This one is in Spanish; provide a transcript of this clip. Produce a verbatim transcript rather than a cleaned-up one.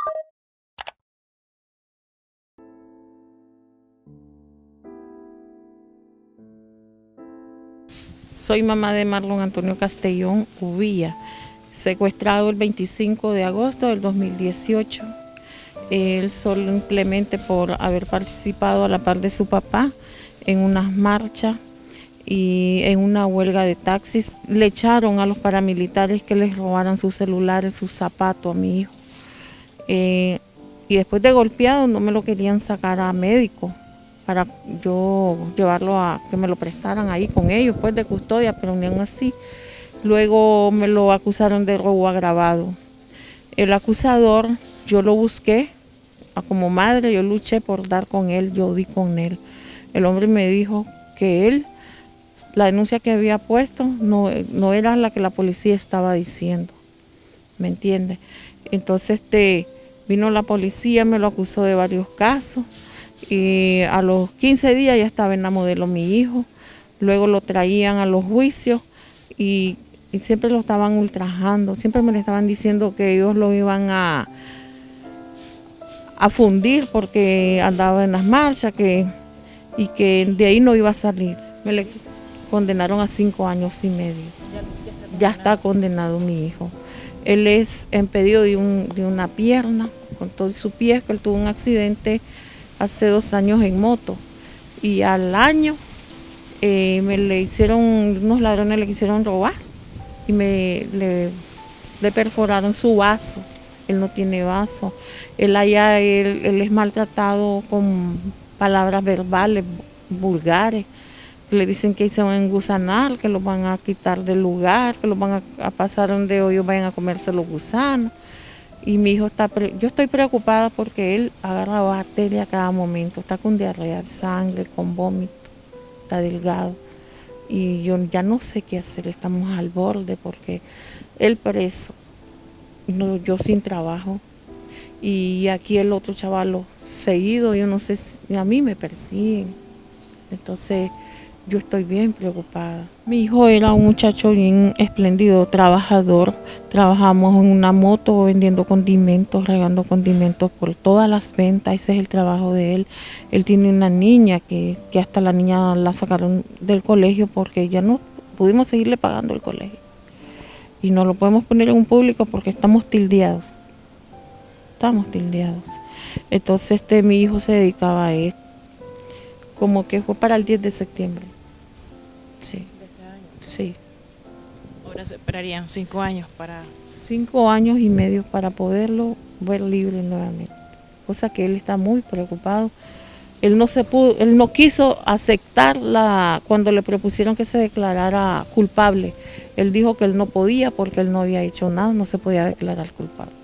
Soy mamá de Marlon Antonio Castellón Uvilla, secuestrado el veinticinco de agosto del dos mil dieciocho. Él simplemente por haber participado a la par de su papá en unas marchas y en una huelga de taxis, le echaron a los paramilitares que les robaran sus celulares, sus zapatos a mi hijo. Eh, y después de golpeado no me lo querían sacar a médico para yo llevarlo a que me lo prestaran ahí con ellos, pues de custodia, pero ni aún así. Luego me lo acusaron de robo agravado. El acusador, yo lo busqué, como madre yo luché por dar con él, yo di con él. El hombre me dijo que él, la denuncia que había puesto no, no era la que la policía estaba diciendo, ¿me entiende? Entonces este, vino la policía, me lo acusó de varios casos y a los quince días ya estaba en la modelo mi hijo. Luego lo traían a los juicios y, y siempre lo estaban ultrajando, siempre me le estaban diciendo que ellos lo iban a, a fundir porque andaba en las marchas que, y que de ahí no iba a salir. Me le condenaron a cinco años y medio. Ya, ya, está, ya está condenado mi hijo. Él es impedido de, un, de una pierna, con todo su pie, que él tuvo un accidente hace dos años en moto. Y al año eh, me le hicieron, unos ladrones le quisieron robar y me le, le perforaron su vaso. Él no tiene vaso. Él allá, él, él es maltratado con palabras verbales, vulgares. Le dicen que se van a engusanar, que los van a quitar del lugar, que los van a, a pasar donde ellos vayan a comerse los gusanos. Y mi hijo está, yo estoy preocupada porque él agarra bacteria a cada momento, está con diarrea de sangre, con vómito, está delgado. Y yo ya no sé qué hacer, estamos al borde porque él preso, no, yo sin trabajo. Y aquí el otro chaval seguido, yo no sé, si a mí me persiguen. Entonces yo estoy bien preocupada. Mi hijo era un muchacho bien espléndido, trabajador. Trabajamos en una moto vendiendo condimentos, regando condimentos por todas las ventas. Ese es el trabajo de él. Él tiene una niña que, que hasta la niña la sacaron del colegio porque ya no pudimos seguirle pagando el colegio. Y no lo podemos poner en un público porque estamos tildeados. Estamos tildeados. Entonces este, mi hijo se dedicaba a esto. Como que fue para el diez de septiembre. Sí. ¿De este año? Sí. Ahora se esperarían cinco años para... Cinco años y medio para poderlo ver libre nuevamente. Cosa que él está muy preocupado. Él no se pudo, él no quiso aceptar la, cuando le propusieron que se declarara culpable. Él dijo que él no podía porque él no había hecho nada, no se podía declarar culpable.